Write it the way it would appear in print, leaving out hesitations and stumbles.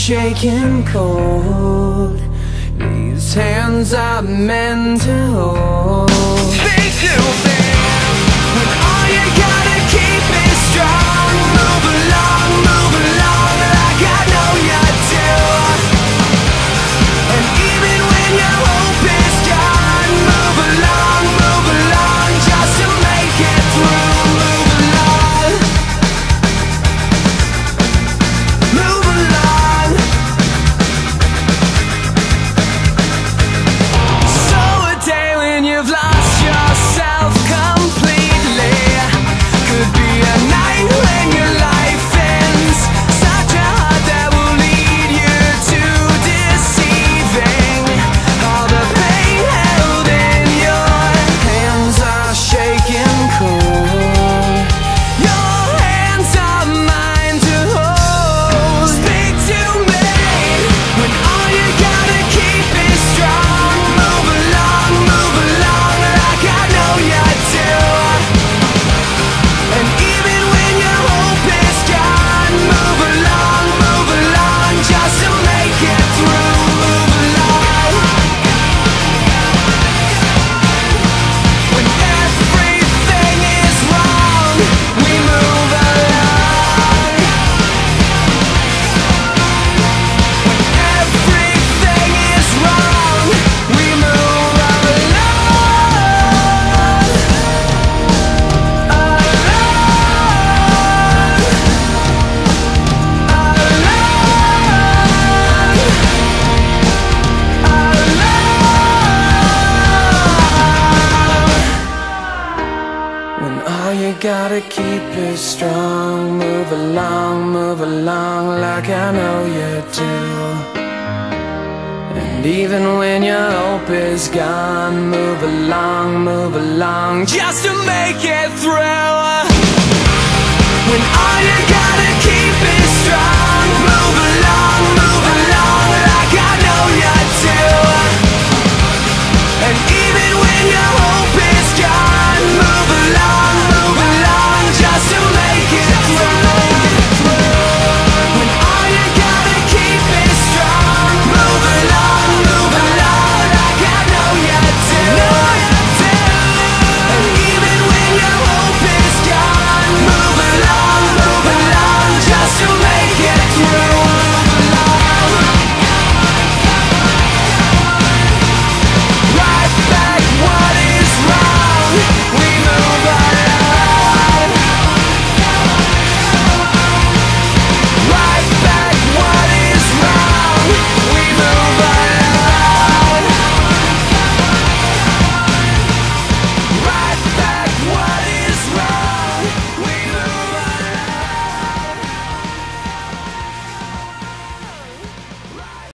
shaking cold. These hands are meant to hold. Speak to me when all you gotta keep is strong. Move along like I know you do. And even when your hope is gone, move along just to make it through. Move along. So a day when you've lost yourself completely could be a night when your life ends. Such a heart that will lead you to deceiving. All the pain held in your hands are shaking cold. Your hands are mine to hold. Speak to me when all you gotta keep is strong. Move along like I know you do. And even when your hope is gone, move along just to make it through. Move along. When everything is wrong, we move along. When everything is wrong, we move When all you gotta keep is strong, move along like I know you do. And even when your hope is gone, move along just to make it through.